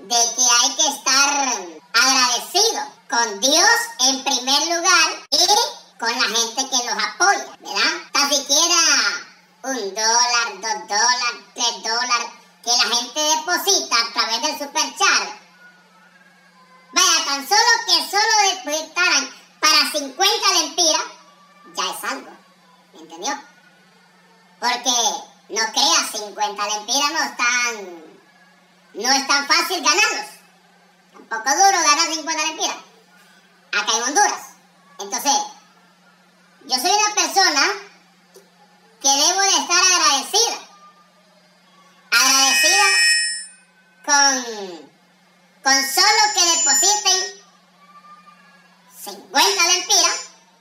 de que hay que estar agradecido con Dios en primer lugar y con la gente que los apoya, ¿verdad? Tan siquiera $1, $2, $3 que la gente deposita a través del superchat. Vaya, tan solo que solo depositaran para 50 lempiras, ya es algo, ¿me entendió? Porque no creas, 50 lempiras no es tan fácil ganarlos. Tampoco duro ganar 50 lempiras acá en Honduras. Entonces, yo soy una persona que debo de estar agradecida con solo que depositen 50 lempiras,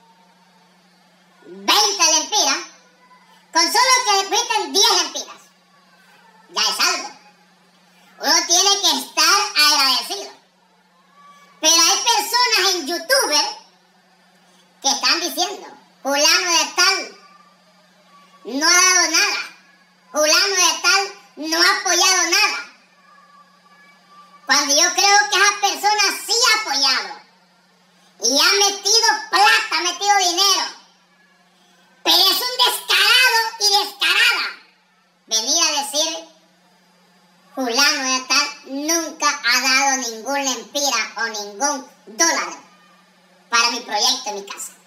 20 lempiras, con solo que depositen 10 lempiras, ya es algo. Uno tiene que estar agradecido. Pero hay personas en YouTube que están diciendo, fulano de tal no ha dado nada, fulano de tal no ha apoyado nada. Cuando yo creo que esa persona sí ha apoyado y ha metido plata, ha metido dinero. Pero es un descarado y descarada venir a decir, fulano de tal nunca ha dado ningún lempira o ningún dólar para mi proyecto en mi casa.